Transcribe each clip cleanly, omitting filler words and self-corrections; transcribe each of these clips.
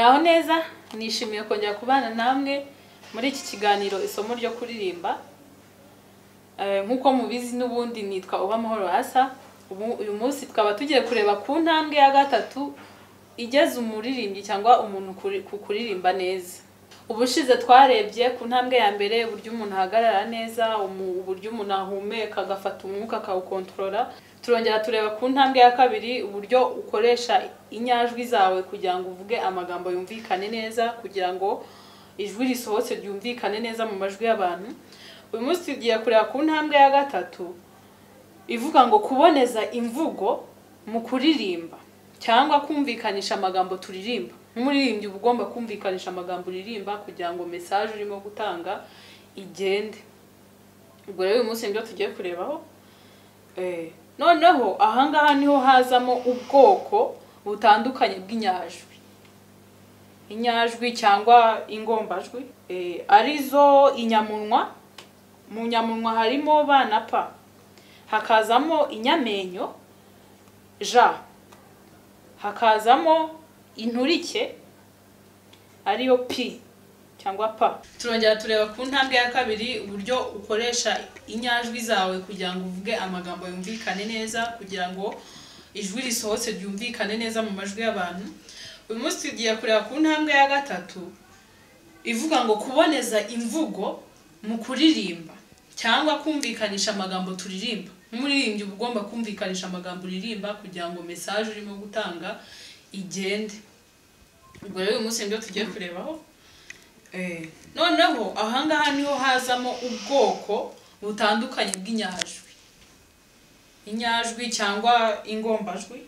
Muraho neza nishimiye kongera kubana namwe muri iki kiganiro isomo ryo kuririmba. Nkuko mubizi n'ubundi nitwa Uwamahoro Asa. Uyu munsi twaba tugiye kureba ku ntambwe ya gatatu igeze umuririmbyi cyangwa umuntu kuririmba neza. Ubushize twarebye ku ntambwe ya mbere uburyo umuntu ahagarara neza, uburyo umuntu ahumeka agafata umwuka akawukontorora. Turongera tureba ku ntambwe ya kabiri uburyo ukoresha inyajwi zawe kugira ngo uvuge amagambo yumvikane neza, kugira ngo ijwi risohotse ryumvikane neza mu majwi y'abantu. Uyu munsi tugiye kureba ku ntambwe ya gatatu ivuga ngo kuboneza imvugo mu kuririmba cyangwa kumvikanisha amagambo turirimba. Umuririmbyi ugomba kumvikanisha amagambo uririmba kugira ngo message urimo gutanga igende. Ubwo rero uyu munsi nibyo tugiye kurebaho. Noneho ahangaha niho hazamo ubwoko butandukanye bw'inyajwi. Inyajwi cyangwa ingombajwi arizo inyamunwa. Mu nyamunwa harimo ba na pa. Hakazamo inyamenyo ja. Hakazamo inturike ariyo pi cyangwa pa. Turongera tureba ku ntambwe ya kabiri uburyo ukoresha inyajwi zawe kugira ngo uvuge amagambo yumvikane neza, kugira ngo ijwi risohotse ryumvikane neza mu majwi y'abantu. Uyu munsi tugiye kureba ku ntambwe ya gatatu ivuga ngo kuboneza imvugo mu kuririmba cyangwa kumvikanisha amagambo turirimba. Umuririmbyi ugomba kumvikanisha amagambo uririmba kugira ngo message urimo gutanga igende. Ubwo rero uyu munsi nibyo tugiye kurebaho. Noneho ahangaha niho hazamo ubwoko butandukanye bw'inyajwi. Inyajwi cyangwa ingombajwi.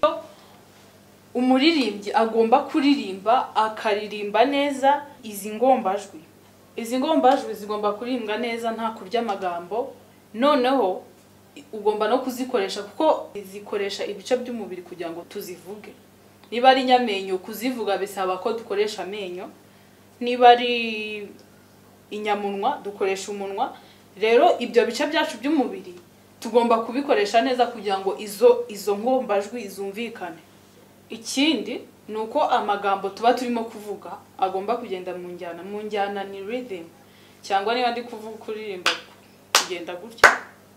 Umuririmbyi agomba kuririmba akaririmba neza izi ngombajwi. Izi ngombajwi zigomba kuririmba neza nta kurya amagambo. Noneho ugomba no kuzikoresha kuko zikoresha ibice by'umubiri kugira ngo tuzivuge. Niba ari nyamenyo kuzivuga bisaba ko dukoresha amenyo. Niba ari inyamunwa dukoresha umunwa. Rero ibyo bice byacu by'umubiri tugomba kubikoresha neza kugira ngo izo ngombajwi zumvikane. Ikindi nuko amagambo tuba turimo kuvuga agomba kugenda mu njyana. Mu njyana ni rhythm cyangwa niba ndi kuvuga kuririmba kugenda gutya.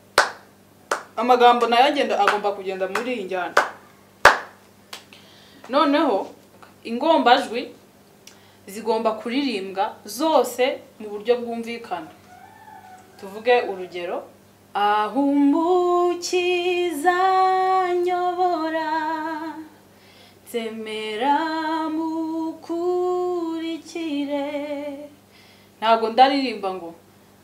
Amagambo nayo agomba kugenda muri iyi njyana. Noneho ingombajwi zigomba kuririmbwa zose mu buryo bwumvikana. Tuvuge urugero: ahumukiza nyobora temera mukurikire. Ntago ndaririmba ngo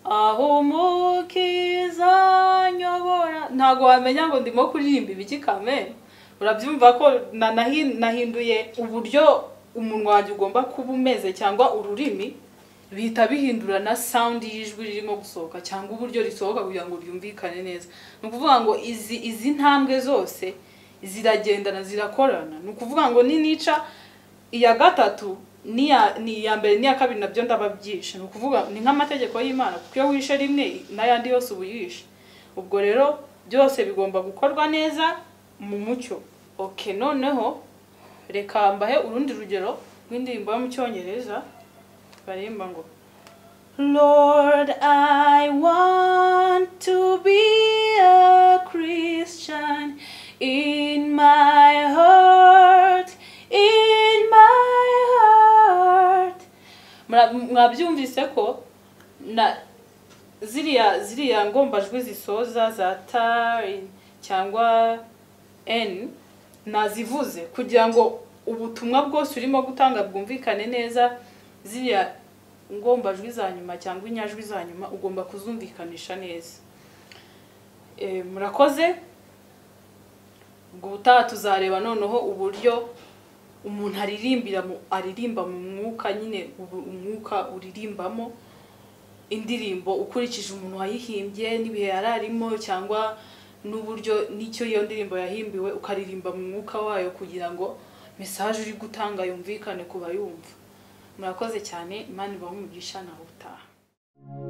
ahumukiza nyobora. Ntago wamenya ngo ndimo kuririmba ibiki kamere. Urabyumva ko nahinduye uburyo umunwa wanjye ugomba kuba umeze cyangwa ururimi bihita bihindura na sound y'ijwi ririmo gusohoka cyangwa uburyo risohoka kugira ngo ryumvikane neza. Ni ukuvuga ngo izi ntambwe zose ziragendana zirakorana. Ni ukuvuga ngo nica iya gatatu ni ya mbere ni ya kabiri nabyo ndababyisha. Ni ukuvuga ni nk'amategeko y'Imana kuko iyo wishe rimwe n'ayandi yose ubuyishe. Ubwo rero byose bigomba gukorwa neza mu mucyo. Okay, noneho reka mbahe urundi rugero rw'indirimbo yo mu Cyongereza. Barimba ngo Lord, I want to be a Christian in my heart, in my heart. Mwabyumvise ko na ziriya ngombajwi zisoza za ta cyangwa n nazivuze kugira ngo ubutumwa bwose urimo gutanga bwumvikane neza. Ziriya ngombajwi za nyuma cyangwa inyajwi za nyuma ugomba kuzumvikanisha neza. Murakoze. Ubwo tuzareba noneho uburyo umuntu aririmba mu mwuka, nyine umwuka uririmbamo indirimbo ukurikije umuntu wayihimbye n'ibihe yararimo cyangwa n'uburyo nicyo iyo ndirimbo yahimbiwe ukaririmba mu mwuka wayo kugira ngo message uri gutanga yumvikane kuba yumva. Murakoze cyane. Imana ibahe umugisha naho utaha.